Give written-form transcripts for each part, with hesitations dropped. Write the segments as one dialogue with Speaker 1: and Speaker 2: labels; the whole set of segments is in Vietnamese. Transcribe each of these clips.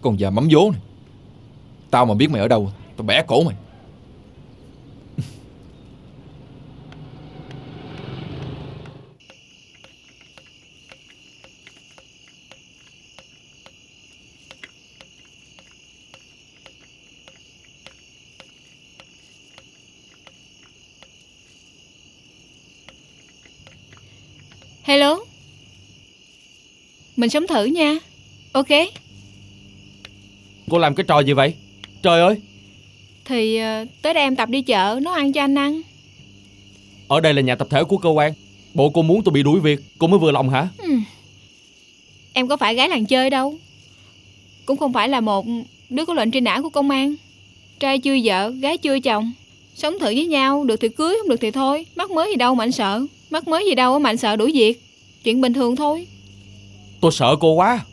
Speaker 1: Con già mắm vố này. Tao mà biết mày ở đâu, tao bẻ cổ mày.
Speaker 2: Hello. Mình sống thử nha. Ok.
Speaker 3: Cô làm cái trò gì vậy? Trời ơi.
Speaker 2: Thì tới đây em tập đi chợ, nấu ăn cho anh ăn.
Speaker 3: Ở đây là nhà tập thể của cơ quan. Bộ cô muốn tôi bị đuổi việc, cô mới vừa lòng hả?
Speaker 2: Em có phải gái làng chơi đâu. Cũng không phải là một đứa có lệnh truy nã của công an. Trai chưa vợ, gái chưa chồng. Sống thử với nhau, được thì cưới, không được thì thôi. Mắc mới gì đâu mà anh sợ. Mắc mới gì đâu mà anh sợ đuổi việc. Chuyện bình thường thôi.
Speaker 3: Tôi sợ cô quá.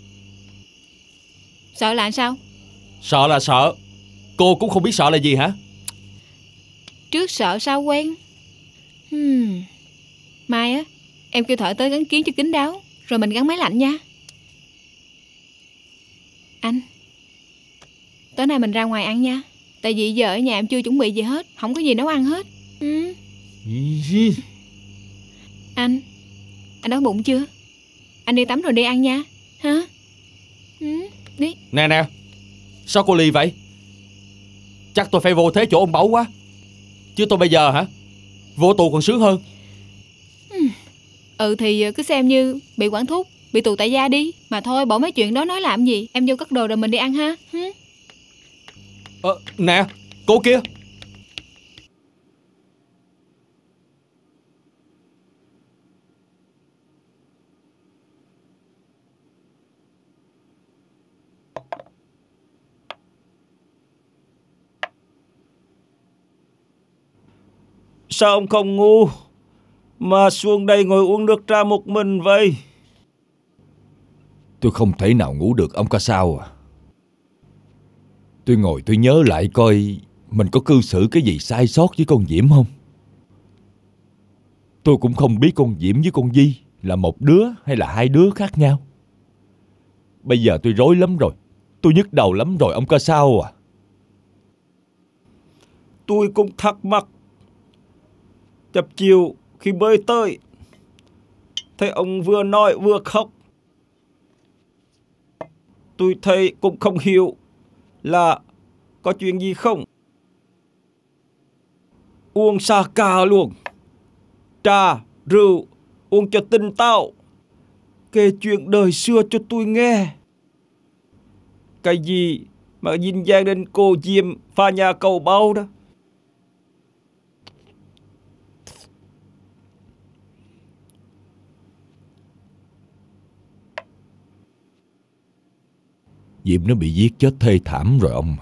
Speaker 2: Sợ là sao?
Speaker 3: Sợ là sợ. Cô cũng không biết sợ là gì hả?
Speaker 2: Trước sợ sau quen. Mai á, em kêu thợ tới gắn kiến cho kín đáo, rồi mình gắn máy lạnh nha. Anh, tối nay mình ra ngoài ăn nha. Tại vì giờ ở nhà em chưa chuẩn bị gì hết, không có gì nấu ăn hết. Anh đói bụng chưa? Anh đi tắm rồi đi ăn nha. Hả? Đi.
Speaker 3: Nè, sao cô lì vậy? Chắc tôi phải vô thế chỗ ông Báu quá. Chứ tôi bây giờ hả? Vô tù còn sướng hơn.
Speaker 2: Thì cứ xem như bị quản thúc, bị tù tại gia đi. Mà thôi, bỏ mấy chuyện đó nói làm gì. Em vô cất đồ rồi mình đi ăn ha.
Speaker 3: Nè, cô kia.
Speaker 4: Sao ông không ngu mà xuống đây ngồi uống nước trà một mình vậy?
Speaker 1: Tôi không thể nào ngủ được ông Casao à. Tôi ngồi tôi nhớ lại coi mình có cư xử cái gì sai sót với con Diễm không. Tôi cũng không biết con Diễm với con Di là một đứa hay là hai đứa khác nhau. Bây giờ tôi rối lắm rồi. Tôi nhức đầu lắm rồi ông Casao à.
Speaker 4: Tôi cũng thắc mắc. Chập chiều khi bơi tới, thấy ông vừa nói vừa khóc. Tôi thấy cũng không hiểu là có chuyện gì không. Uống xa cà luôn. Trà, rượu, uống cho tỉnh táo. Kể chuyện đời xưa cho tôi nghe. Cái gì mà dính dáng đến cô Diệm pha nhà cầu bao đó.
Speaker 1: Diệm nó bị giết chết thê thảm rồi ông.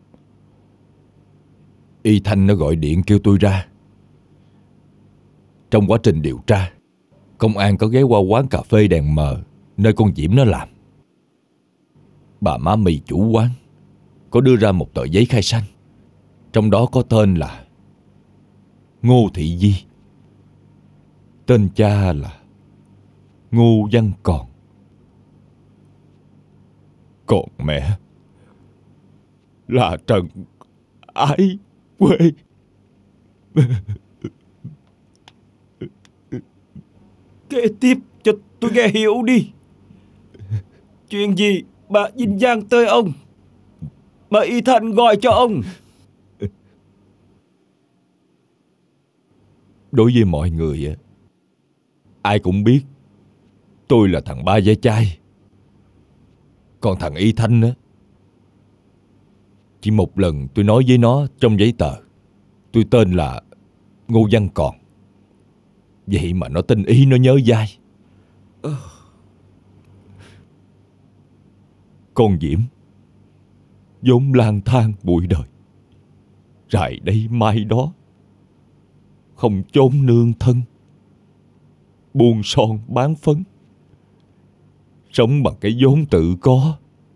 Speaker 1: Y Thanh nó gọi điện kêu tôi ra. Trong quá trình điều tra, công an có ghé qua quán cà phê đèn mờ nơi con Diễm nó làm. Bà má mì chủ quán có đưa ra một tờ giấy khai sanh. Trong đó có tên là Ngô Thị Di. Tên cha là Ngô Văn Còn. Còn mẹ là Trần Ái Quê.
Speaker 4: Kể tiếp cho tôi nghe hiểu đi. Chuyện gì bà dính dáng tới ông, bà Y Thanh gọi cho ông?
Speaker 1: Đối với mọi người, ai cũng biết tôi là thằng ba ve chai. Còn thằng Y Thanh á, chỉ một lần tôi nói với nó trong giấy tờ tôi tên là Ngô Văn Còn. Vậy mà nó tin ý, nó nhớ dai. Con Diễm vốn lang thang bụi đời, rày đây mai đó, không chốn nương thân, buôn son bán phấn, sống bằng cái vốn tự có.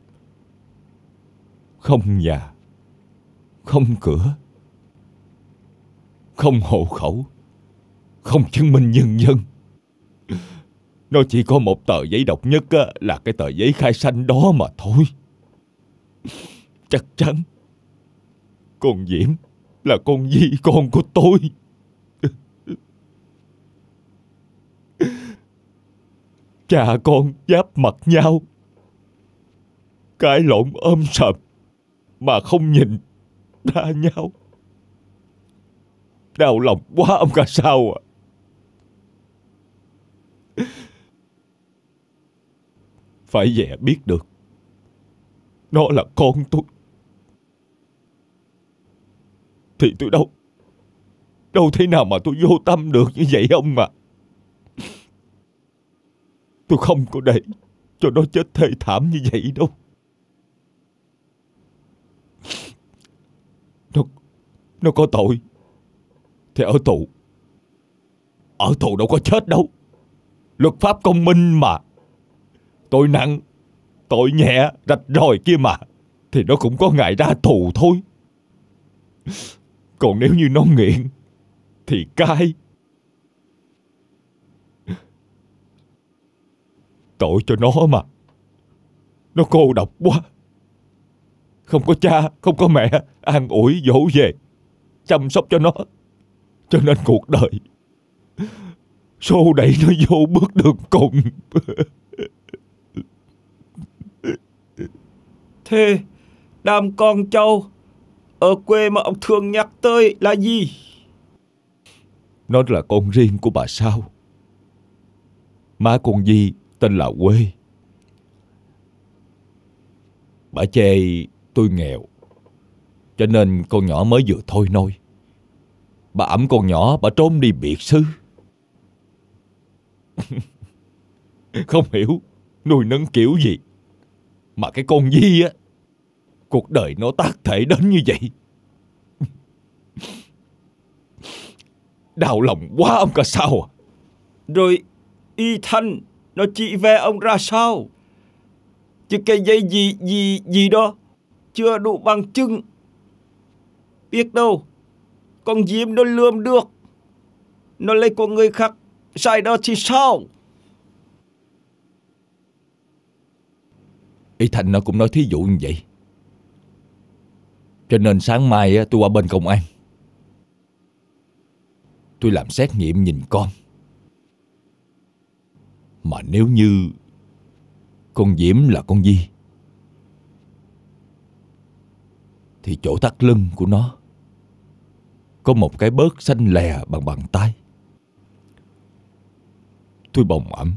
Speaker 1: Không nhà, không cửa, không hộ khẩu, không chứng minh nhân dân. Nó chỉ có một tờ giấy độc nhất á, là cái tờ giấy khai sanh đó mà thôi. Chắc chắn con Diễm là con Di, con của tôi. Cha con giáp mặt nhau, cãi lộn sầm mà không nhìn ra nhau. Đau lòng quá ông Ca Sao à. Phải dè biết được nó là con tôi thì tôi đâu thế nào mà tôi vô tâm được như vậy ông mà. Tôi không có để cho nó chết thê thảm như vậy đâu. Nó có tội thì ở tù. Ở tù đâu có chết đâu. Luật pháp công minh mà. Tội nặng, tội nhẹ, rạch ròi kia mà, thì nó cũng có ngày ra tù thôi. Còn nếu như nó nghiện thì cai. Tội cho nó mà. Nó cô độc quá. Không có cha, không có mẹ an ủi dỗ về chăm sóc cho nó. Cho nên cuộc đời xô đẩy nó vô bước đường cùng.
Speaker 4: Thế đám con cháu ở quê mà ông thường nhắc tới là gì?
Speaker 1: Nó là con riêng của bà Sao. Má con Di tên là Quê. Bà chê tôi nghèo, cho nên con nhỏ mới vừa thôi nôi. Bà ẵm con nhỏ, bà trốn đi biệt xứ. Không hiểu nuôi nấng kiểu gì mà cái con Di á, cuộc đời nó tác thể đến như vậy. Đau lòng quá ông Ca Sao à.
Speaker 4: Rồi Y Thanh nó chỉ về ông ra sao? Chứ cái dây gì đó chưa đủ bằng chứng. Biết đâu con Diễm nó lườm được, nó lấy của người khác sai đó thì sao?
Speaker 1: Y Thanh nó cũng nói thí dụ như vậy. Cho nên sáng mai tôi qua bên công an, tôi làm xét nghiệm nhìn con. Mà nếu như con Diễm là con Di thì chỗ thắt lưng của nó có một cái bớt xanh lè bằng bàn tay. Tôi bồng ẵm,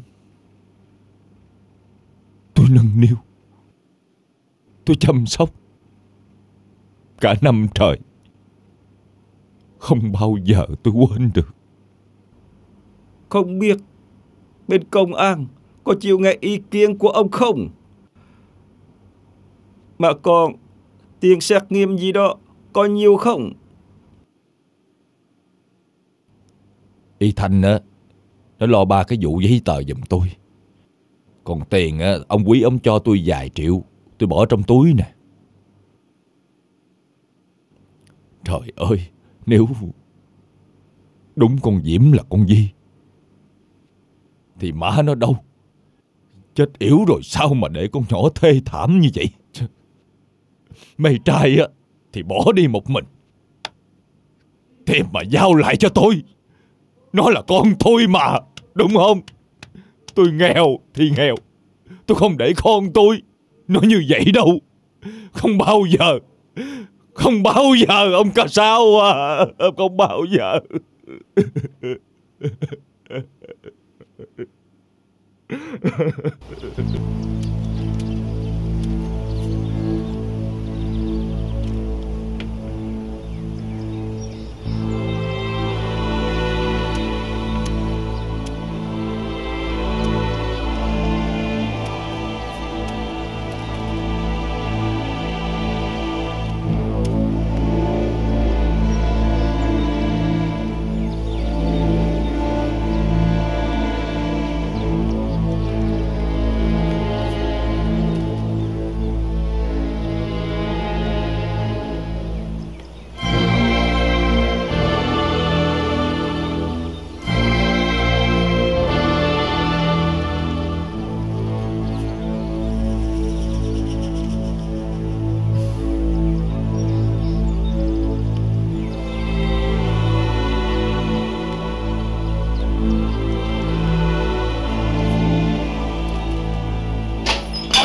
Speaker 1: tôi nâng niu, tôi chăm sóc cả năm trời. Không bao giờ tôi quên được.
Speaker 4: Không biết bên công an có chịu nghe ý kiến của ông không? Mà còn tiền xét nghiệm gì đó có nhiều không?
Speaker 1: Y Thanh á, nó lo 3 cái vụ giấy tờ giùm tôi. Còn tiền á, ông Quý ông cho tôi vài triệu, tôi bỏ trong túi nè. Trời ơi, nếu đúng con Diễm là con Di thì má nó đâu. Chết yếu rồi sao mà để con nhỏ thê thảm như vậy. Mày trai á thì bỏ đi một mình, thế mà giao lại cho tôi. Nó là con tôi mà, đúng không? Tôi nghèo thì nghèo, tôi không để con tôi nó như vậy đâu. Không bao giờ. Không bao giờ ông Ca Sao à. Không bao giờ.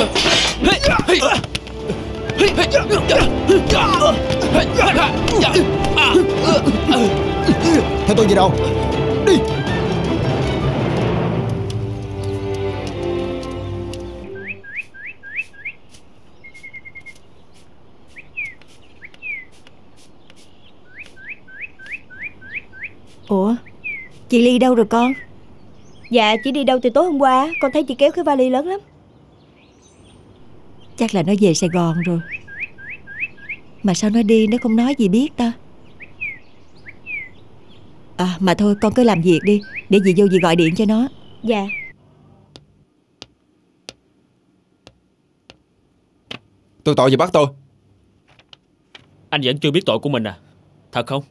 Speaker 5: Theo tôi về đâu? Đi.
Speaker 6: Ủa, chị Ly đâu rồi con? Dạ, chị đi đâu từ tối hôm qua. Con thấy chị kéo cái vali lớn lắm. Chắc là nó về Sài Gòn rồi. Mà sao nó đi nó không nói gì biết ta? À mà thôi con cứ làm việc đi, để dì vô dì gọi điện cho nó. Dạ.
Speaker 5: Tôi tội gì bắt tôi?
Speaker 3: Anh vẫn chưa biết tội của mình à? Thật không?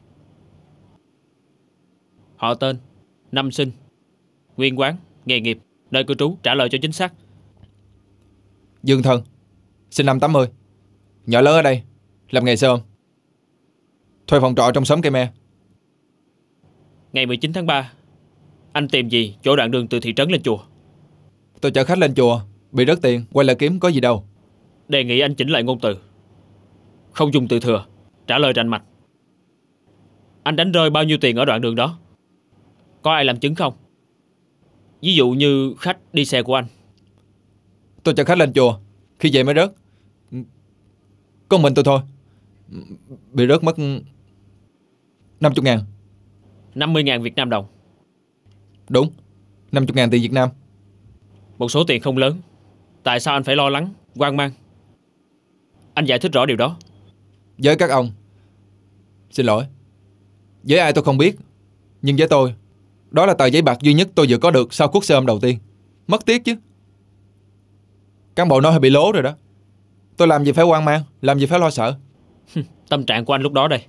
Speaker 3: Họ tên, năm sinh, nguyên quán, nghề nghiệp, nơi cư trú, trả lời cho chính xác.
Speaker 5: Dương Thân, sinh năm 80, nhỏ lớn ở đây, làm nghề xe ôm, thuê phòng trọ trong xóm cây me.
Speaker 3: Ngày 19 tháng 3, anh tìm gì chỗ đoạn đường từ thị trấn lên chùa?
Speaker 5: Tôi chở khách lên chùa, bị rớt tiền, quay lại kiếm có gì đâu.
Speaker 3: Đề nghị anh chỉnh lại ngôn từ, không dùng từ thừa, trả lời rành mạch. Anh đánh rơi bao nhiêu tiền ở đoạn đường đó? Có ai làm chứng không? Ví dụ như khách đi xe của anh.
Speaker 5: Tôi chở khách lên chùa, khi về mới rớt. Có mình tôi thôi, bị rớt mất 50.000.
Speaker 3: 50.000 Việt Nam đồng.
Speaker 5: Đúng, 50.000 tiền Việt Nam.
Speaker 3: Một số tiền không lớn. Tại sao anh phải lo lắng, hoang mang? Anh giải thích rõ điều đó.
Speaker 5: Với các ông, xin lỗi, với ai tôi không biết, nhưng với tôi, đó là tờ giấy bạc duy nhất tôi vừa có được sau cuốc xe ôm đầu tiên. Mất tiếc chứ. Cán bộ nói hơi bị lố rồi đó. Tôi làm gì phải hoang mang, làm gì phải lo sợ.
Speaker 3: Tâm trạng của anh lúc đó đây.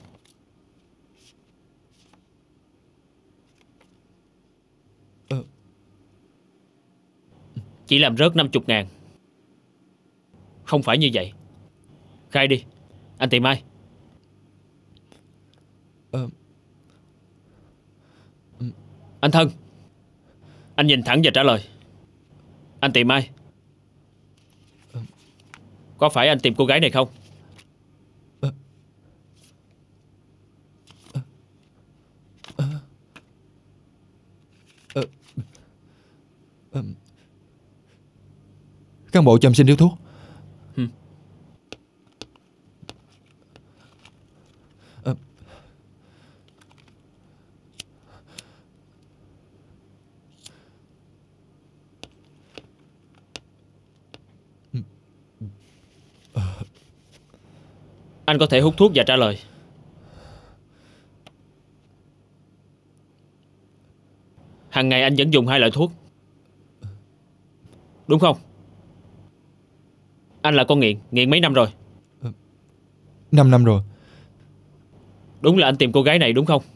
Speaker 3: Chỉ làm rớt 50.000. Không phải như vậy. Khai đi. Anh tìm ai? Anh Thân, anh nhìn thẳng và trả lời. Anh tìm ai? Có phải anh tìm cô gái này không?
Speaker 5: Cán bộ cho em xin điếu thuốc.
Speaker 3: Anh có thể hút thuốc và trả lời. Hàng ngày anh vẫn dùng 2 loại thuốc, đúng không? Anh là con nghiện, nghiện mấy năm rồi?
Speaker 5: 5 năm rồi.
Speaker 3: Đúng là anh tìm cô gái này đúng không?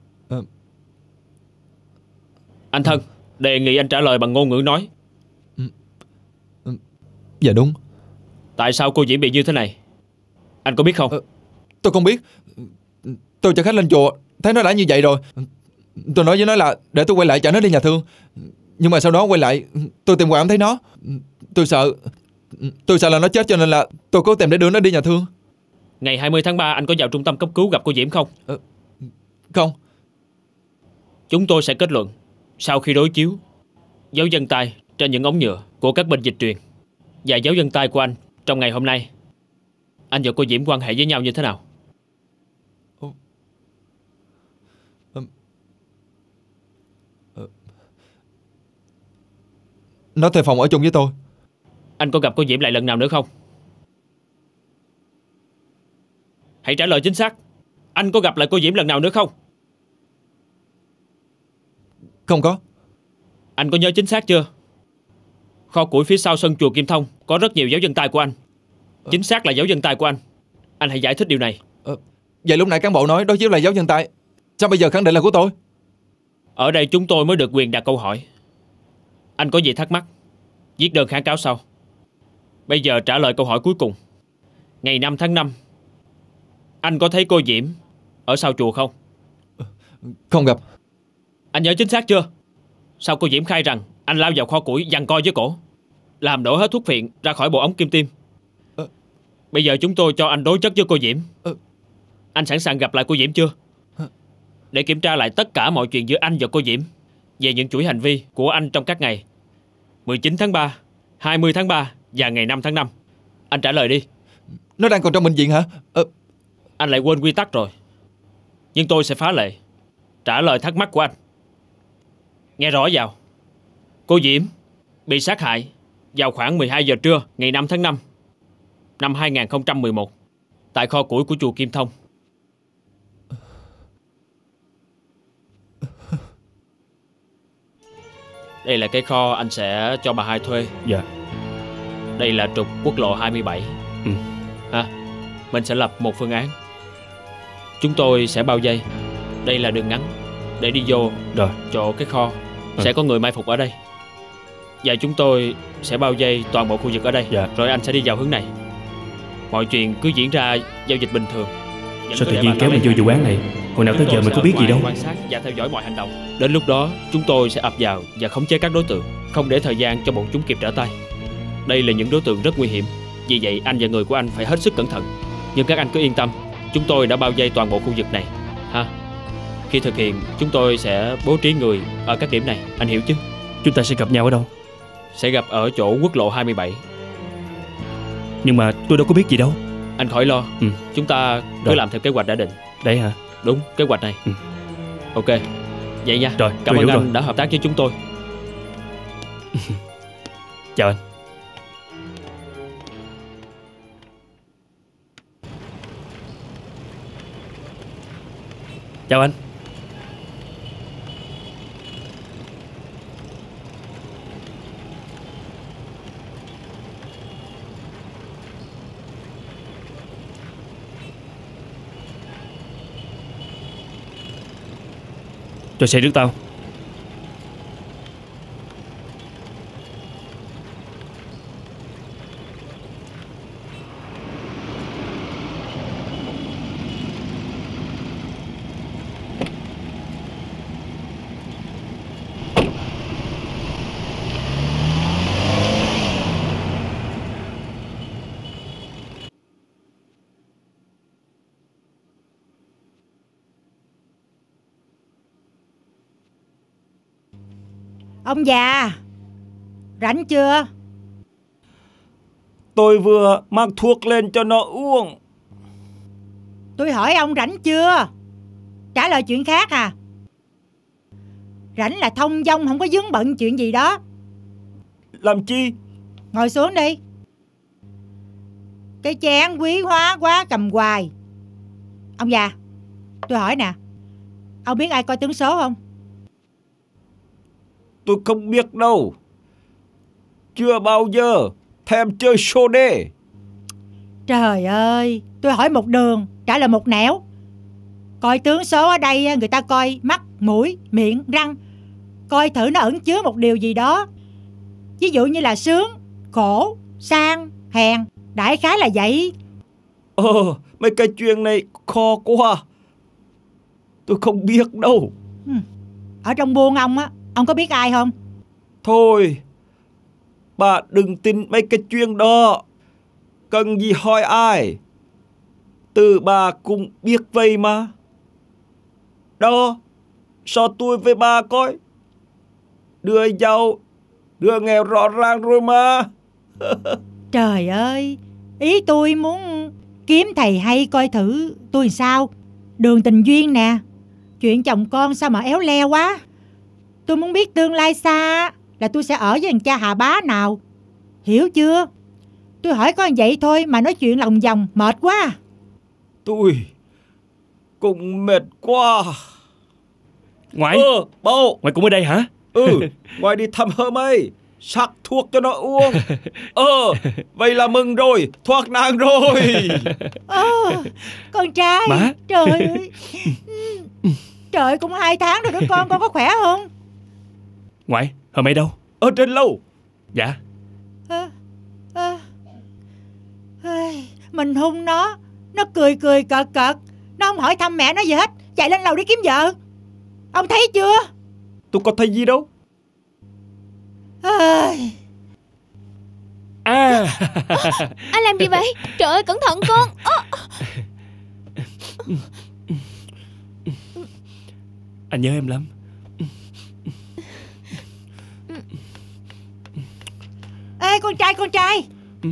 Speaker 3: Anh Thân, đề nghị anh trả lời bằng ngôn ngữ nói.
Speaker 5: Dạ đúng.
Speaker 3: Tại sao cô Diễm bị như thế này? Anh có biết không?
Speaker 5: Tôi không biết. Tôi chở khách lên chùa, thấy nó đã như vậy rồi. Tôi nói với nó là để tôi quay lại chở nó đi nhà thương. Nhưng mà sau đó quay lại, tôi tìm hoài không thấy nó. Tôi sợ là nó chết, cho nên là tôi cố tìm để đưa nó đi nhà thương.
Speaker 3: Ngày 20 tháng 3 anh có vào trung tâm cấp cứu gặp cô Diễm không?
Speaker 5: Không.
Speaker 3: Chúng tôi sẽ kết luận sau khi đối chiếu dấu vân tay trên những ống nhựa của các bên dịch truyền và dấu vân tay của anh trong ngày hôm nay. Anh và cô Diễm quan hệ với nhau như thế nào?
Speaker 5: Nó thuê phòng ở chung với tôi.
Speaker 3: Anh có gặp cô Diễm lại lần nào nữa không? Hãy trả lời chính xác. Anh có gặp lại cô Diễm lần nào nữa không?
Speaker 5: Không có.
Speaker 3: Anh có nhớ chính xác chưa? Kho củi phía sau sân chùa Kim Thông có rất nhiều dấu vân tay của anh. Chính xác là dấu vân tay của anh. Anh hãy giải thích điều này.
Speaker 5: Vậy lúc nãy cán bộ nói đối chiếu là dấu vân tay, sao bây giờ khẳng định là của tôi?
Speaker 3: Ở đây chúng tôi mới được quyền đặt câu hỏi. Anh có gì thắc mắc, viết đơn kháng cáo sau. Bây giờ trả lời câu hỏi cuối cùng. Ngày 5 tháng 5 anh có thấy cô Diễm ở sau chùa không?
Speaker 5: Không gặp.
Speaker 3: Anh nhớ chính xác chưa? Sao cô Diễm khai rằng anh lao vào kho củi giằng co với cổ, làm đổ hết thuốc phiện ra khỏi bộ ống kim tiêm. Bây giờ chúng tôi cho anh đối chất với cô Diễm. Anh sẵn sàng gặp lại cô Diễm chưa? Để kiểm tra lại tất cả mọi chuyện giữa anh và cô Diễm, về những chuỗi hành vi của anh trong các ngày 19 tháng 3, 20 tháng 3 và ngày 5 tháng 5. Anh trả lời đi.
Speaker 5: Nó đang còn trong bệnh viện hả?
Speaker 3: Anh lại quên quy tắc rồi. Nhưng tôi sẽ phá lệ trả lời thắc mắc của anh. Nghe rõ vào. Cô Diễm bị sát hại vào khoảng 12 giờ trưa ngày 5 tháng 5 năm 2011 tại kho củi của chùa Kim Thông. Đây là cái kho anh sẽ cho bà hai thuê.
Speaker 7: Dạ.
Speaker 3: Đây là trục quốc lộ 27. Mình sẽ lập một phương án. Chúng tôi sẽ bao vây. Đây là đường ngắn để đi vô
Speaker 7: Rồi.
Speaker 3: chỗ cái kho. Sẽ có người mai phục ở đây. Và chúng tôi sẽ bao vây toàn bộ khu vực ở đây.
Speaker 7: Dạ.
Speaker 3: Rồi anh sẽ đi vào hướng này. Mọi chuyện cứ diễn ra giao dịch bình thường.
Speaker 7: Sao tự nhiên kéo mình vô vụ án này? Hồi nào tới giờ mình có biết gì đâu.
Speaker 3: Quan sát và theo dõi mọi hành động. Đến lúc đó chúng tôi sẽ ập vào và khống chế các đối tượng, không để thời gian cho bọn chúng kịp trở tay. Đây là những đối tượng rất nguy hiểm. Vì vậy anh và người của anh phải hết sức cẩn thận. Nhưng các anh cứ yên tâm, chúng tôi đã bao vây toàn bộ khu vực này. Khi thực hiện, chúng tôi sẽ bố trí người ở các điểm này. Anh hiểu chứ?
Speaker 7: Chúng ta sẽ gặp nhau ở đâu?
Speaker 3: Sẽ gặp ở chỗ quốc lộ 27.
Speaker 7: Nhưng mà tôi đâu có biết gì đâu.
Speaker 3: Anh khỏi lo. Chúng ta cứ
Speaker 7: Rồi.
Speaker 3: làm theo kế hoạch đã định.
Speaker 7: Đấy hả?
Speaker 3: Đúng, kế hoạch này. Ok. Vậy nha.
Speaker 7: Rồi,
Speaker 3: cảm
Speaker 7: tôi
Speaker 3: ơn
Speaker 7: hiểu
Speaker 3: anh
Speaker 7: rồi.
Speaker 3: đã hợp tác với chúng tôi.
Speaker 7: Chào anh. Chào anh. Cho xe nước tao.
Speaker 6: Ông già, rảnh chưa?
Speaker 4: Tôi vừa mang thuốc lên cho nó uống.
Speaker 6: Tôi hỏi ông rảnh chưa? Trả lời chuyện khác à? Rảnh là thông dong, không có vướng bận chuyện gì đó.
Speaker 4: Làm chi?
Speaker 6: Ngồi xuống đi. Cái chén quý hóa quá cầm hoài. Ông già, tôi hỏi nè, ông biết ai coi tướng số không?
Speaker 4: Tôi không biết đâu. Chưa bao giờ thèm chơi show đê.
Speaker 6: Trời ơi, tôi hỏi một đường, trả lời một nẻo. Coi tướng số ở đây người ta coi mắt, mũi, miệng, răng. Coi thử nó ẩn chứa một điều gì đó. Ví dụ như là sướng, khổ, sang, hèn. Đại khái là vậy.
Speaker 4: Mấy cái chuyện này khó quá. Tôi không biết đâu.
Speaker 6: Ở trong buôn ông á, ông có biết ai không?
Speaker 4: Thôi, bà đừng tin mấy cái chuyện đó. Cần gì hỏi ai. Từ bà cũng biết vậy mà. Đó, so tôi với bà coi. Đưa giàu, đưa nghèo rõ ràng rồi mà.
Speaker 6: Trời ơi, ý tôi muốn kiếm thầy hay coi thử tôi sao. Đường tình duyên nè. Chuyện chồng con sao mà éo le quá. Tôi muốn biết tương lai xa là tôi sẽ ở với thằng cha Hà Bá nào. Hiểu chưa? Tôi hỏi có vậy thôi mà nói chuyện lòng vòng mệt quá.
Speaker 4: Tôi cũng mệt quá.
Speaker 7: Ngoại.
Speaker 4: Bố.
Speaker 7: Ngoại cũng ở đây hả?
Speaker 4: Ngoại đi thăm hơ mây, sắc thuốc cho nó uống. Vậy là mừng rồi, thoát nạn rồi.
Speaker 6: Con trai.
Speaker 7: Má.
Speaker 6: Trời ơi. Trời, cũng 2 tháng rồi đó con có khỏe không?
Speaker 7: Ngoại, hờ mày đâu?
Speaker 4: Ở trên lầu.
Speaker 7: Dạ.
Speaker 6: Mình hung nó cười cười cợt cợt. Nó không hỏi thăm mẹ nó gì hết. Chạy lên lầu đi kiếm vợ. Ông thấy chưa?
Speaker 4: Tôi có thấy gì đâu.
Speaker 2: Anh làm gì vậy? Trời ơi, cẩn thận con.
Speaker 7: Anh nhớ em lắm.
Speaker 6: Ê con trai,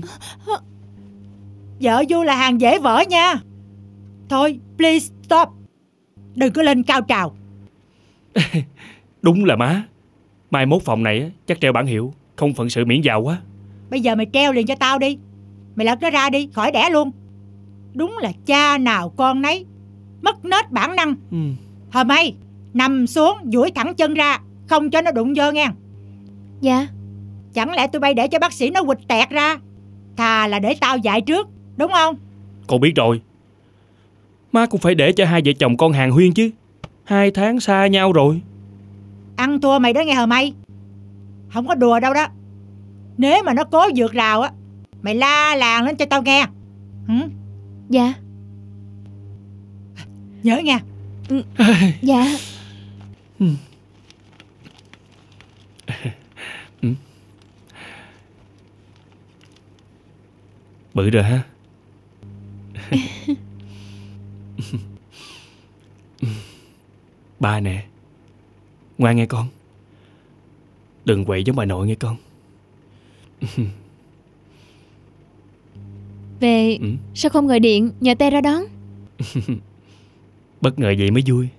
Speaker 6: vợ vui là hàng dễ vỡ nha. Thôi please stop, đừng có lên cao trào.
Speaker 7: Đúng là má. Mai mốt phòng này á, chắc treo bảng hiệu không phận sự miễn vào quá.
Speaker 6: Bây giờ mày treo liền cho tao đi. Mày lật nó ra đi, khỏi đẻ luôn. Đúng là cha nào con nấy, mất nết bản năng. Hờ mày, nằm xuống duỗi thẳng chân ra, không cho nó đụng vô nghe.
Speaker 2: Dạ.
Speaker 6: Chẳng lẽ tụi bay để cho bác sĩ nó quỵt tẹt ra? Thà là để tao dạy trước, đúng không?
Speaker 7: Con biết rồi. Má cũng phải để cho hai vợ chồng con hàn huyên chứ. 2 tháng xa nhau rồi.
Speaker 6: Ăn thua mày đó nghe hờ mày. Không có đùa đâu đó. Nếu mà nó cố vượt rào á, mày la làng lên cho tao nghe.
Speaker 2: Dạ.
Speaker 6: Nhớ nha.
Speaker 2: Dạ.
Speaker 7: Bự rồi ha. Ba nè, ngoan nghe con. Đừng quậy giống bà nội nghe con.
Speaker 2: Về sao không gọi điện nhờ Te ra đón?
Speaker 7: Bất ngờ vậy mới vui.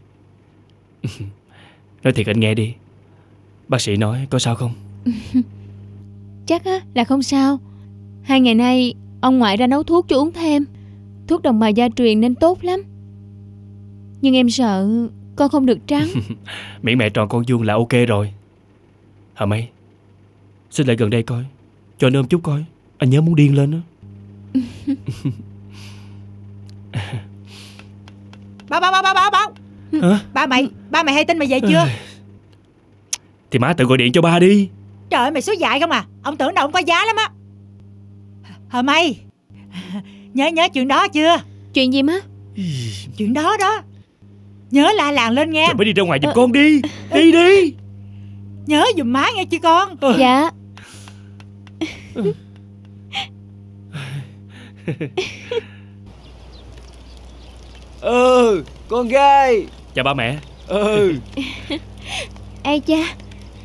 Speaker 7: Nói thiệt anh nghe đi, bác sĩ nói có sao không?
Speaker 2: Chắc á là không sao. 2 ngày nay ông ngoại ra nấu thuốc cho uống thêm. Thuốc đồng bào gia truyền nên tốt lắm. Nhưng em sợ con không được trắng.
Speaker 7: Miễn mẹ tròn con vuông là ok rồi. Hả mày, xin lại gần đây coi, cho anh ôm chút coi. Anh nhớ muốn điên lên đó.
Speaker 6: Báo.
Speaker 7: Hả?
Speaker 6: Ba mày hay tin mày về chưa?
Speaker 7: Thì má tự gọi điện cho ba đi.
Speaker 6: Trời ơi, mày số dại không à. Ông tưởng đâu ông có giá lắm á. Hờ mày, nhớ chuyện đó chưa?
Speaker 2: Chuyện gì má?
Speaker 6: Chuyện đó đó. Nhớ la làng lên nghe.
Speaker 7: Rồi mới đi ra ngoài giùm con đi. Đi.
Speaker 6: Nhớ giùm má nghe chứ con.
Speaker 2: Dạ.
Speaker 4: Con gái.
Speaker 7: Chào ba mẹ.
Speaker 2: Ê cha,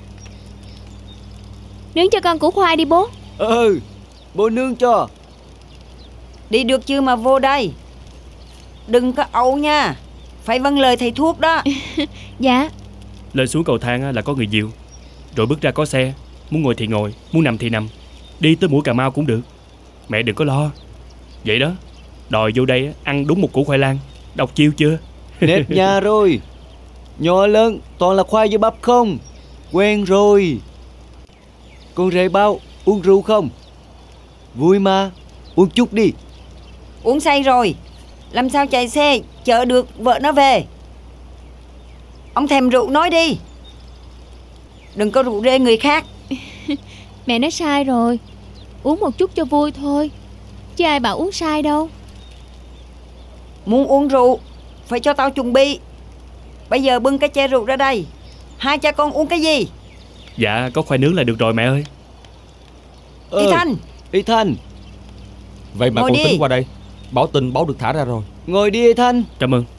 Speaker 2: nướng cho con củ khoai đi bố.
Speaker 4: Bố nương cho.
Speaker 8: Đi được chưa mà vô đây? Đừng có ẩu nha, phải vâng lời thầy thuốc đó.
Speaker 2: Dạ.
Speaker 7: Lên xuống cầu thang là có người dìu, rồi bước ra có xe. Muốn ngồi thì ngồi, muốn nằm thì nằm. Đi tới mũi Cà Mau cũng được. Mẹ đừng có lo. Vậy đó, đòi vô đây ăn đúng một củ khoai lang. Đọc chiêu chưa?
Speaker 4: Nếp nhà rồi. Nhỏ lớn toàn là khoai với bắp không. Quen rồi. Con rể bao uống rượu không? Vui mà, uống chút đi.
Speaker 8: Uống say rồi, làm sao chạy xe chở được vợ nó về? Ông thèm rượu nói đi, đừng có rượu rê người khác.
Speaker 2: Mẹ nói sai rồi. Uống một chút cho vui thôi, chứ ai bảo uống sai đâu.
Speaker 8: Muốn uống rượu phải cho tao chuẩn bị. Bây giờ bưng cái chai rượu ra đây. Hai cha con uống cái gì?
Speaker 7: Dạ có khoai nướng là được rồi mẹ ơi.
Speaker 8: Y Thanh.
Speaker 1: Vậy mà
Speaker 8: ngồi
Speaker 1: con
Speaker 8: đi.
Speaker 1: tính qua đây báo tin báo được thả ra rồi.
Speaker 4: Ngồi đi Thanh.
Speaker 7: Cảm ơn.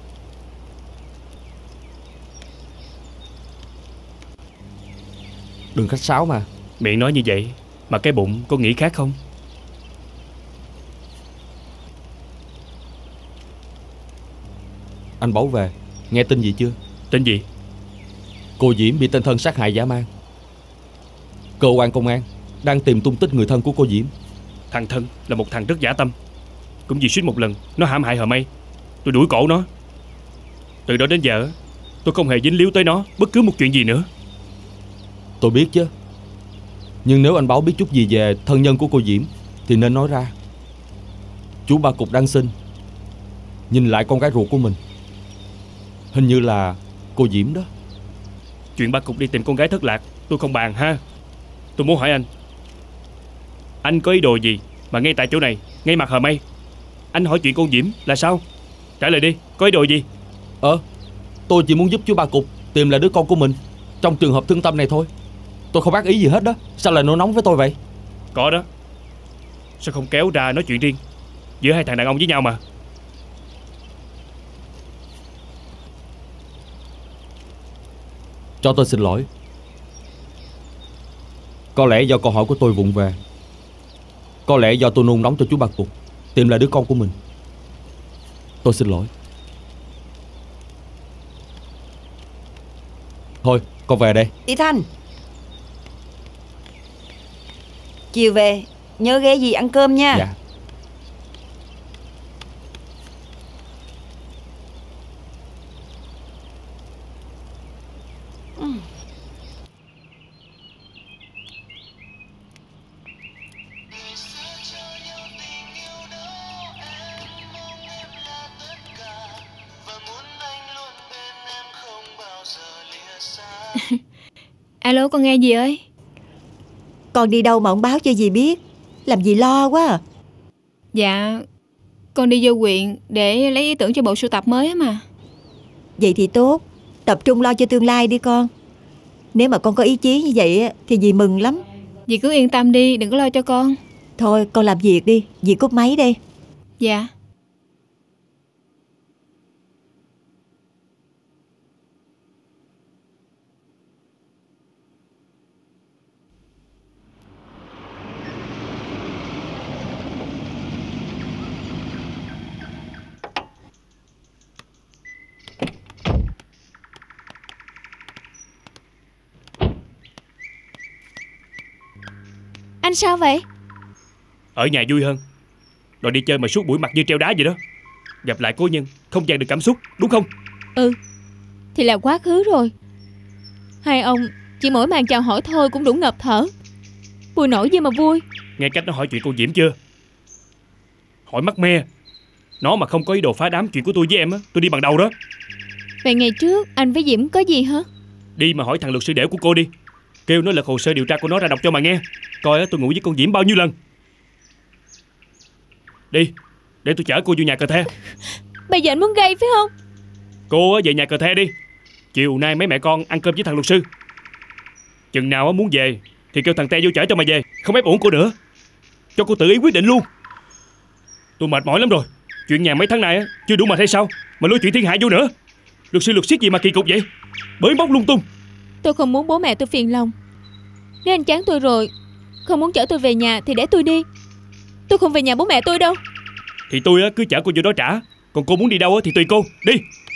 Speaker 1: Đừng khách sáo mà.
Speaker 7: Miệng nói như vậy mà cái bụng có nghĩ khác không?
Speaker 1: Anh Bảo về, nghe tin gì chưa?
Speaker 7: Tin gì?
Speaker 1: Cô Diễm bị tên thân sát hại dã man. Cơ quan công an đang tìm tung tích người thân của cô Diễm.
Speaker 7: Thằng Thân là một thằng rất dã tâm. Cũng vì suýt một lần nó hãm hại Hờ Mây, tôi đuổi cổ nó. Từ đó đến giờ tôi không hề dính líu tới nó bất cứ một chuyện gì nữa.
Speaker 1: Tôi biết chứ. Nhưng nếu anh Báo biết chút gì về thân nhân của cô Diễm thì nên nói ra. Chú Ba Cục đang xin nhìn lại con gái ruột của mình. Hình như là cô Diễm đó.
Speaker 7: Chuyện Ba Cục đi tìm con gái thất lạc tôi không bàn ha. Tôi muốn hỏi anh có ý đồ gì mà ngay tại chỗ này, ngay mặt Hờ Mây, anh hỏi chuyện con Diễm là sao? Trả lời đi, có ý đồ gì?
Speaker 1: Tôi chỉ muốn giúp chú Ba Cục tìm lại đứa con của mình trong trường hợp thương tâm này thôi. Tôi không ác ý gì hết đó. Sao lại nổi nóng với tôi vậy?
Speaker 7: Có đó. Sao không kéo ra nói chuyện riêng giữa hai thằng đàn ông với nhau mà?
Speaker 9: Cho tôi xin lỗi. Có lẽ do câu hỏi của tôi vụng về. Có lẽ do tôi nôn nóng cho chú Ba Cục tìm lại đứa con của mình. Tôi xin lỗi. Thôi con về đây.
Speaker 8: Chị Thanh, chiều về nhớ ghé gì ăn cơm nha.
Speaker 9: Dạ.
Speaker 2: Alo, con nghe dì ơi.
Speaker 8: Con đi đâu mà không báo cho dì biết? Làm dì lo quá à.
Speaker 2: Dạ, con đi vô huyện để lấy ý tưởng cho bộ sưu tập mới á mà.
Speaker 8: Vậy thì tốt, tập trung lo cho tương lai đi con. Nếu mà con có ý chí như vậy á, thì dì mừng lắm.
Speaker 2: Dì cứ yên tâm đi, đừng có lo cho con.
Speaker 8: Thôi con làm việc đi, dì cúp máy đây.
Speaker 2: Dạ. Anh sao vậy?
Speaker 7: Ở nhà vui hơn. Rồi đi chơi mà suốt buổi mặt như treo đá vậy đó. Gặp lại cố nhân không dàn được cảm xúc, đúng không?
Speaker 2: Ừ, thì là quá khứ rồi. Hai ông chỉ mỗi màn chào hỏi thôi cũng đủ ngập thở. Vui nổi gì mà vui.
Speaker 7: Nghe cách nó hỏi chuyện cô Diễm chưa? Hỏi mắc me. Nó mà không có ý đồ phá đám chuyện của tôi với em á, tôi đi bằng đầu đó.
Speaker 2: Vậy ngày trước anh với Diễm có gì hả?
Speaker 7: Đi mà hỏi thằng luật sư đẻo của cô đi. Kêu nó lật hồ sơ điều tra của nó ra đọc cho mà nghe. Coi tôi ngủ với con Diễm bao nhiêu lần. Đi, để tôi chở cô vô nhà cờ the.
Speaker 2: Bây giờ anh muốn gây phải không?
Speaker 7: Cô về nhà cờ the đi. Chiều nay mấy mẹ con ăn cơm với thằng luật sư. Chừng nào muốn về thì kêu thằng Te vô chở cho mà về. Không ép uổng cô nữa. Cho cô tự ý quyết định luôn. Tôi mệt mỏi lắm rồi. Chuyện nhà mấy tháng này chưa đủ mệt hay sao mà lôi chuyện thiên hạ vô nữa. Luật sư luật siết gì mà kỳ cục vậy? Bới móc lung tung.
Speaker 2: Tôi không muốn bố mẹ tôi phiền lòng. Nếu anh chán tôi rồi, không muốn chở tôi về nhà thì để tôi đi. Tôi không về nhà bố mẹ tôi đâu.
Speaker 7: Thì tôi cứ chở cô vô đó trả. Còn cô muốn đi đâu thì tùy cô. Đi.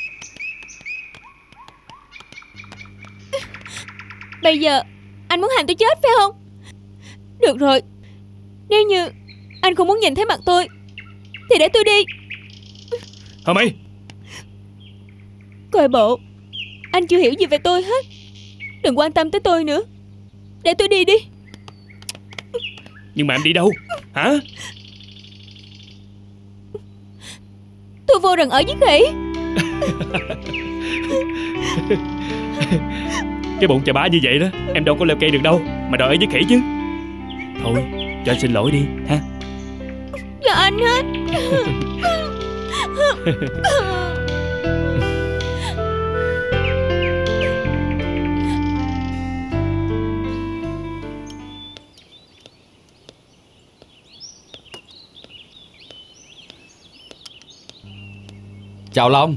Speaker 2: Bây giờ anh muốn hành tôi chết phải không? Được rồi, nếu như anh không muốn nhìn thấy mặt tôi thì để tôi đi.
Speaker 7: Hả mày?
Speaker 2: Coi bộ anh chưa hiểu gì về tôi hết. Đừng quan tâm tới tôi nữa. Để tôi đi đi.
Speaker 7: Nhưng mà em đi đâu? Hả?
Speaker 2: Tôi vô rừng ở với khỉ.
Speaker 7: Cái bụng chà bá như vậy đó, em đâu có leo cây được đâu mà đòi ở với khỉ chứ. Thôi cho anh xin lỗi đi ha.
Speaker 2: Là anh hết.
Speaker 9: Chào Long.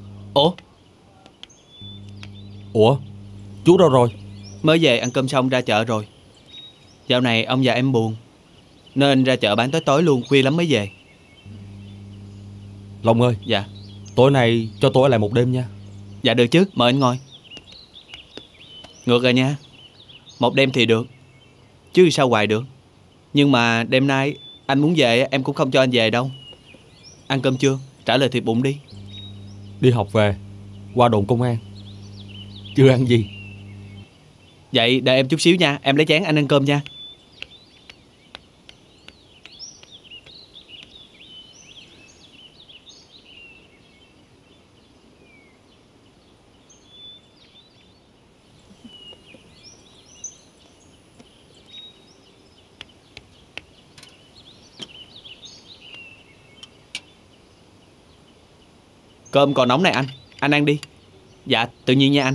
Speaker 9: Ủa chú đâu rồi?
Speaker 10: Mới về ăn cơm xong ra chợ rồi. Dạo này ông già em buồn nên ra chợ bán tới tối luôn, khuya lắm mới về.
Speaker 9: Long ơi.
Speaker 10: Dạ.
Speaker 9: Tối nay cho tôi ở lại một đêm nha.
Speaker 10: Dạ được chứ, mời anh ngồi. Ngược rồi nha. Một đêm thì được, chứ sao hoài được. Nhưng mà đêm nay anh muốn về em cũng không cho anh về đâu. Ăn cơm chưa? Trả lời thịt bụng đi.
Speaker 9: Đi học về qua đồn công an, chưa ăn gì.
Speaker 10: Vậy đợi em chút xíu nha, em lấy chén anh ăn cơm nha. Cơm còn nóng này anh ăn đi. Dạ tự nhiên nha anh.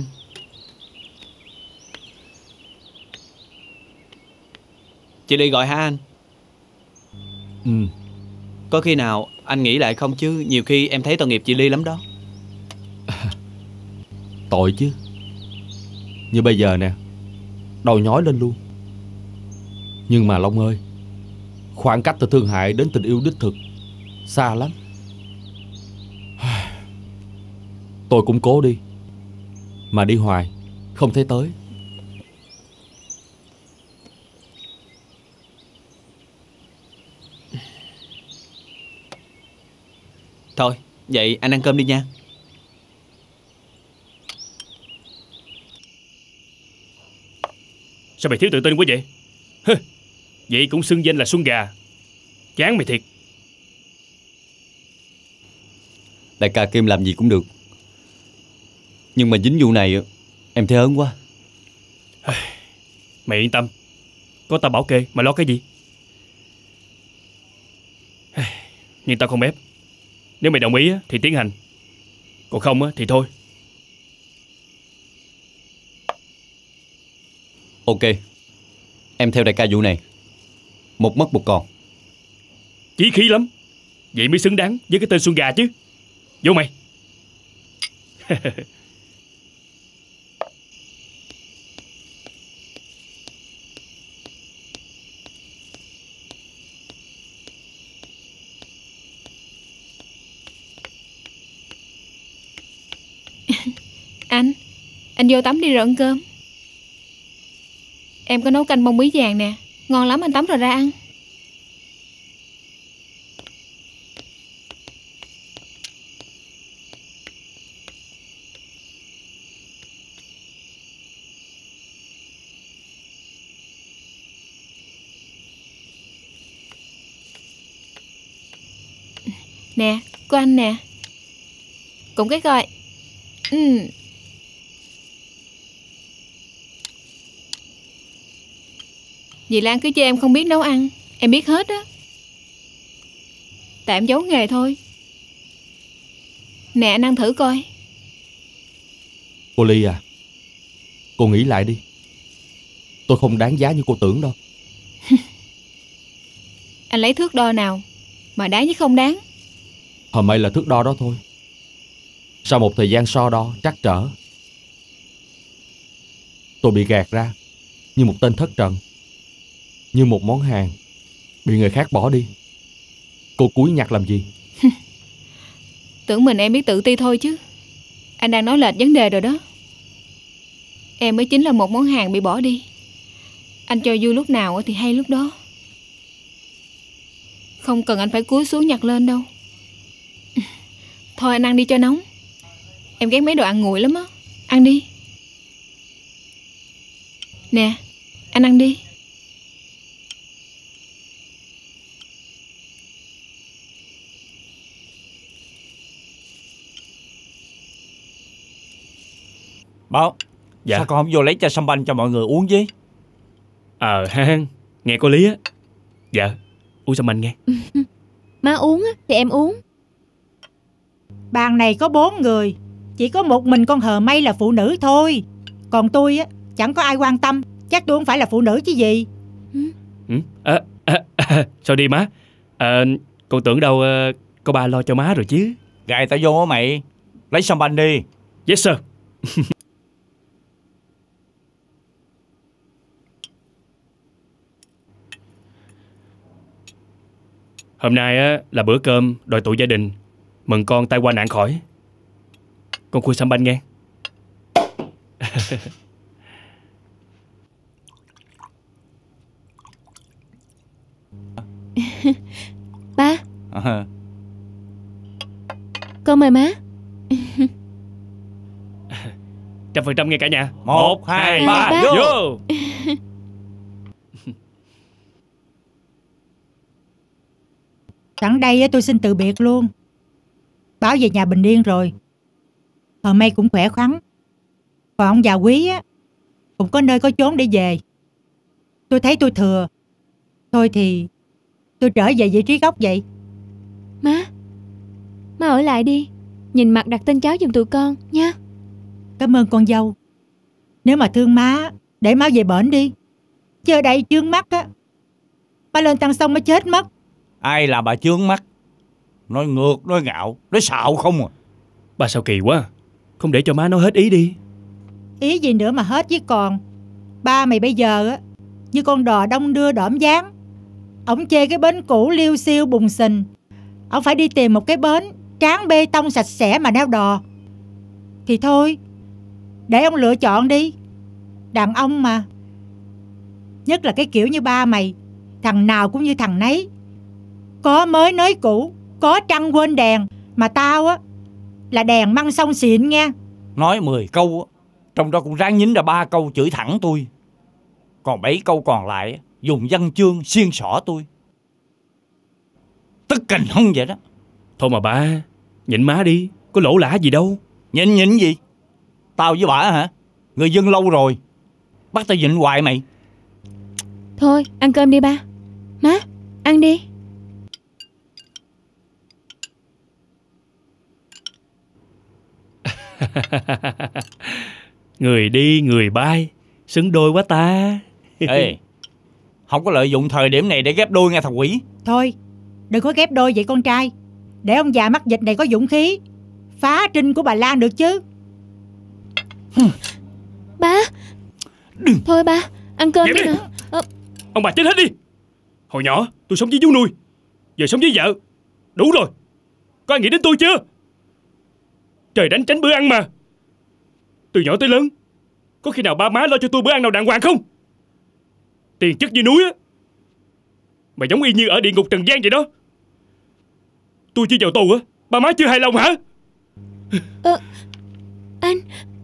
Speaker 10: Chị Ly gọi hả anh? Có khi nào anh nghĩ lại không chứ? Nhiều khi em thấy tội nghiệp chị Ly lắm đó.
Speaker 9: Tội chứ. Như bây giờ nè, đầu nhói lên luôn. Nhưng mà Long ơi, khoảng cách từ thương hại đến tình yêu đích thực xa lắm. Tôi cũng cố đi, mà đi hoài không thấy tới.
Speaker 10: Thôi, vậy anh ăn cơm đi nha.
Speaker 7: Sao mày thiếu tự tin quá vậy? Hừ, vậy cũng xưng danh là Xuân Gà. Chán mày thiệt.
Speaker 11: Đại ca Kim làm gì cũng được, nhưng mà dính vụ này em thấy ớn quá.
Speaker 7: Mày yên tâm, có tao bảo kê mà lo cái gì. Nhưng tao không ép. Nếu mày đồng ý thì tiến hành, còn không thì thôi.
Speaker 11: Ok, em theo đại ca vụ này. Một mất một còn.
Speaker 7: Chí khí lắm. Vậy mới xứng đáng với cái tên Xuân Gà chứ. Vô mày.
Speaker 2: Anh vô tắm đi rồi ăn cơm. Em có nấu canh bông bí vàng nè, ngon lắm, anh tắm rồi ra ăn. Nè, của anh nè. Cũng cái coi. Dì Lan cứ cho em không biết nấu ăn. Em biết hết á. Tại em giấu nghề thôi. Nè, anh ăn thử coi.
Speaker 9: Cô Ly à, cô nghĩ lại đi. Tôi không đáng giá như cô tưởng đâu.
Speaker 2: Anh lấy thước đo nào mà đáng với không đáng?
Speaker 9: Hôm nay là thước đo đó thôi. Sau một thời gian so đo trắc trở, tôi bị gạt ra như một tên thất trần, như một món hàng bị người khác bỏ đi. Cô cúi nhặt làm gì?
Speaker 2: Tưởng mình em biết tự ti thôi chứ. Anh đang nói lệch vấn đề rồi đó. Em mới chính là một món hàng bị bỏ đi. Anh cho vui lúc nào thì hay lúc đó. Không cần anh phải cúi xuống nhặt lên đâu. Thôi anh ăn đi cho nóng. Em ghét mấy đồ ăn nguội lắm á. Ăn đi. Nè, anh ăn đi.
Speaker 4: Bảo,
Speaker 7: dạ.
Speaker 4: Sao con không vô lấy chai sâm banh cho mọi người uống chứ?
Speaker 7: Ha, nghe có lý á. Dạ, uống sâm banh nghe.
Speaker 12: Má uống thì em uống.
Speaker 6: Bàn này có 4 người, chỉ có một mình con Hờ Mây là phụ nữ thôi. Còn tôi chẳng có ai quan tâm. Chắc tôi không phải là phụ nữ chứ gì.
Speaker 7: Sao đi má? Con tưởng đâu có ba lo cho má rồi chứ.
Speaker 4: Gài tao vô á mày. Lấy sâm banh đi.
Speaker 7: Yes sir. Hôm nay là bữa cơm đoàn tụ gia đình, mừng con tai qua nạn khỏi. Con khui sâm banh nghe.
Speaker 12: Ba, con mời má.
Speaker 7: 100% nghe cả nhà.
Speaker 4: 1, 2, 3,
Speaker 12: ba.
Speaker 7: vô.
Speaker 6: Sẵn đây tôi xin từ biệt luôn. Báo về nhà bình yên rồi. Hờ Mây cũng khỏe khoắn. Còn ông già Quý cũng có nơi có chốn để về. Tôi thấy tôi thừa. Thôi thì tôi trở về vị trí gốc vậy.
Speaker 12: Má ở lại đi. Nhìn mặt đặt tên cháu giùm tụi con nha.
Speaker 6: Cảm ơn con dâu. Nếu mà thương má, để má về bển đi. Chứ ở đây chướng mắt má lên tăng xong mới chết mất.
Speaker 4: Ai làm bà chướng mắt. Nói ngược, nói ngạo, nói xạo không à.
Speaker 7: Ba sao kỳ quá. Không để cho má nói hết ý đi.
Speaker 6: Ý gì nữa mà hết với con. Ba mày bây giờ á như con đò đông đưa đỏm dáng. Ổng chê cái bến cũ liêu xiêu bùng xình. Ổng phải đi tìm một cái bến tráng bê tông sạch sẽ mà neo đò. Thì thôi, để ông lựa chọn đi. Đàn ông mà. Nhất là cái kiểu như ba mày, thằng nào cũng như thằng nấy. Có mới nới cũ, có trăng quên đèn. Mà tao á là đèn măng sông xịn nha.
Speaker 4: Nói 10 câu á, trong đó cũng ráng nhín ra 3 câu chửi thẳng tôi. Còn 7 câu còn lại dùng văn chương xiên xỏ tôi. Tức cành hông vậy đó.
Speaker 7: Thôi mà ba, nhịn má đi, có lỗ lã gì đâu.
Speaker 4: Nhịn gì? Tao với bà hả? Người dân lâu rồi, bắt tao nhịn hoài mày.
Speaker 12: Thôi ăn cơm đi ba. Má, ăn đi.
Speaker 7: Người đi người bay, xứng đôi quá ta.
Speaker 4: Ê, không có lợi dụng thời điểm này để ghép đôi nghe thằng quỷ.
Speaker 6: Thôi, đừng có ghép đôi vậy con trai. Để ông già mắc dịch này có dũng khí phá trinh của bà Lan được chứ.
Speaker 12: Ba. Thôi ba, ăn cơm đi.
Speaker 7: Ông bà chết hết đi. Hồi nhỏ tôi sống với chú nuôi, giờ sống với vợ. Đủ rồi. Có ai nghĩ đến tôi chưa? Trời đánh tránh bữa ăn mà. Từ nhỏ tới lớn, có khi nào ba má lo cho tôi bữa ăn nào đàng hoàng không? Tiền chất như núi á, mà giống y như ở địa ngục trần gian vậy đó. Tôi chưa vào tù á, ba má chưa hài lòng hả?
Speaker 12: Anh.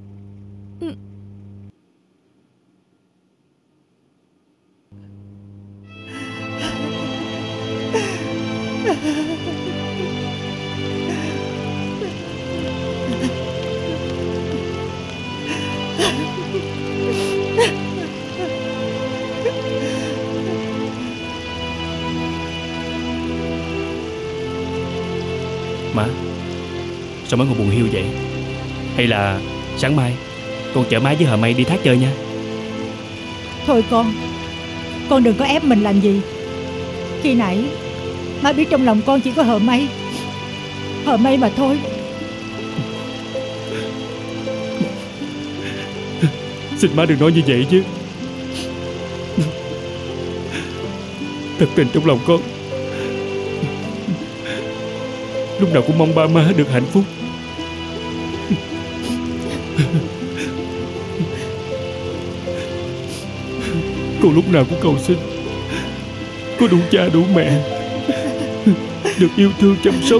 Speaker 7: Má, sao má còn buồn hiu vậy? Hay là sáng mai con chở má với Hờ Mây đi thác chơi nha.
Speaker 6: Thôi con đừng có ép mình làm gì. Khi nãy má biết trong lòng con chỉ có Hờ Mây mà thôi.
Speaker 7: Xin má đừng nói như vậy chứ. Thật tình trong lòng con lúc nào cũng mong ba má được hạnh phúc. Con lúc nào cũng cầu xin có đủ cha đủ mẹ, được yêu thương chăm sóc.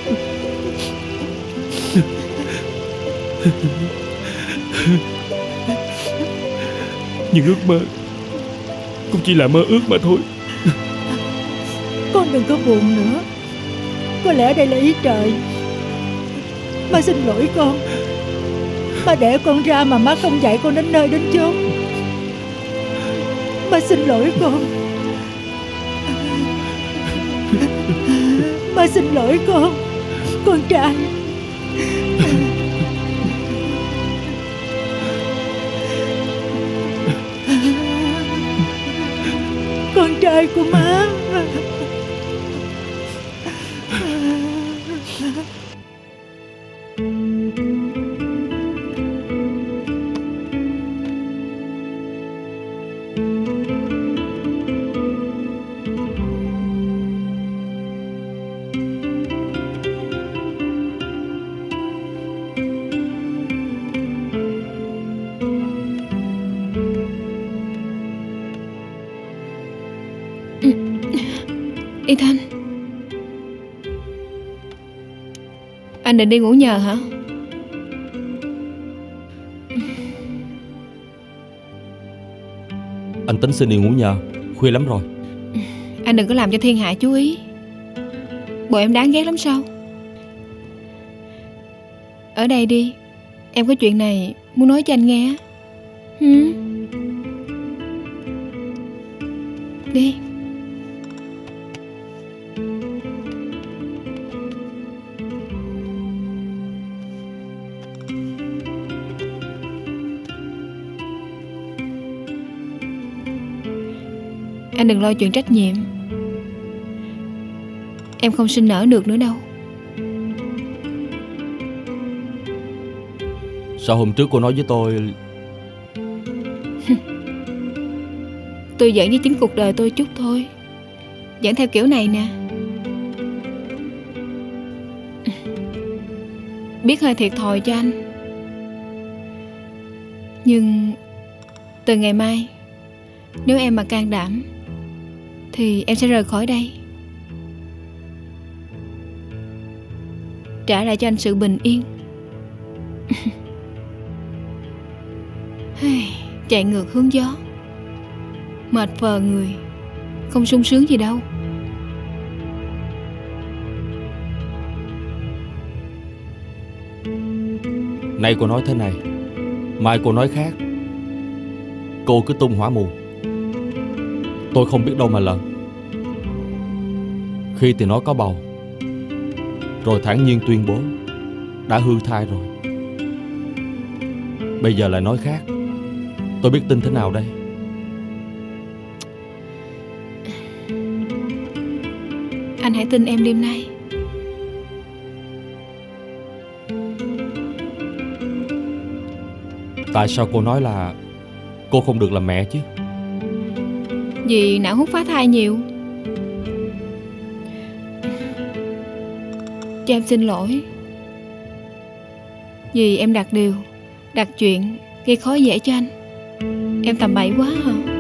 Speaker 7: Nhưng ước mơ cũng chỉ là mơ ước mà thôi.
Speaker 6: Con đừng có buồn nữa. Có lẽ đây là ý trời. Má xin lỗi con. Má để con ra mà má không dạy con đến nơi đến chốn. Má xin lỗi con. Má xin lỗi con trai. Con trai của má.
Speaker 2: Ethan, anh định đi ngủ nhờ hả?
Speaker 9: Anh tính xin đi ngủ nhờ. Khuya lắm rồi.
Speaker 2: Anh đừng có làm cho thiên hạ chú ý. Bộ em đáng ghét lắm sao? Ở đây đi, em có chuyện này muốn nói cho anh nghe. Đi. Anh đừng lo chuyện trách nhiệm. em không sinh nở được nữa đâu.
Speaker 9: Sao hôm trước cô nói với tôi?
Speaker 2: Tôi giỡn với chính cuộc đời tôi chút thôi. Giỡn theo kiểu này nè. Biết hơi thiệt thòi cho anh, nhưng từ ngày mai, nếu em mà can đảm thì em sẽ rời khỏi đây, trả lại cho anh sự bình yên. Chạy ngược hướng gió, mệt phờ người, không sung sướng gì đâu.
Speaker 9: Nay cô nói thế này, mai cô nói khác. Cô cứ tung hỏa mù, tôi không biết đâu mà lần. Khi thì nói có bầu, rồi thản nhiên tuyên bố đã hư thai rồi. Bây giờ lại nói khác. Tôi biết tin thế nào đây?
Speaker 2: Anh hãy tin em đêm nay.
Speaker 9: Tại sao cô nói là cô không được làm mẹ chứ?
Speaker 2: Vì não hút phá thai nhiều. Cho em xin lỗi, vì em đặt điều, đặt chuyện gây khó dễ cho anh. Em tầm bậy quá hả?